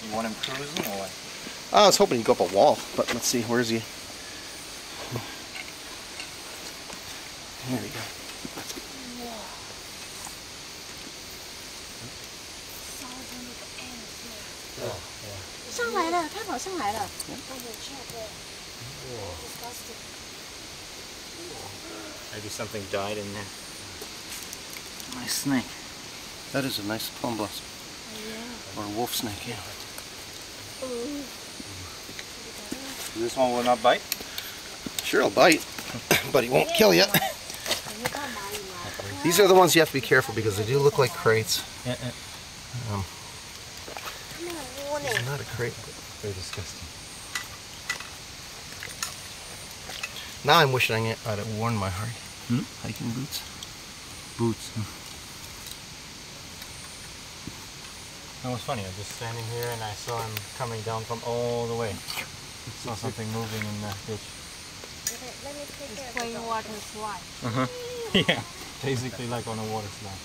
You want him cruising or what? I was hoping he'd go up a wall, but let's see, where is he? There we go. 上来了，它跑上来了。 Maybe something died in there. Nice snake. That is a nice plum blossom. Or a wolf snake, yeah. This one will not bite? Sure, he'll bite, but he won't kill you. These are the ones you have to be careful because they do look like crates. It's not a crate, but very disgusting. now I'm wishing I'd have worn my hiking boots. Boots. That was funny. I was just standing here and I saw him coming down from all the way. Saw something moving in the ditch. It's playing water slide. Yeah, basically like on a water slide.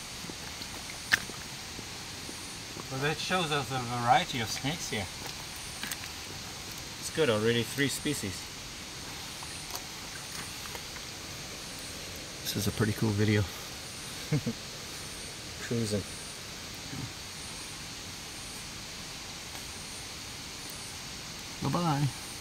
Well, that shows us a variety of snakes here. It's good, already 3 species. This is a pretty cool video. Cruising. Bye-bye.